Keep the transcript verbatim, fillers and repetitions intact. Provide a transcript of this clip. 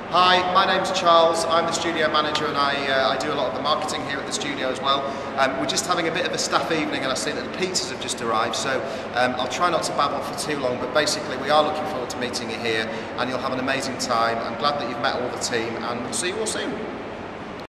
Hi, my name's Charles. I'm the studio manager and I, uh, I do a lot of the marketing here at the studio as well. Um, we're just having a bit of a staff evening and I see that the pizzas have just arrived, so um, I'll try not to babble for too long, but basically we are looking forward to meeting you here and you'll have an amazing time. I'm glad that you've met all the team and we'll see you all soon.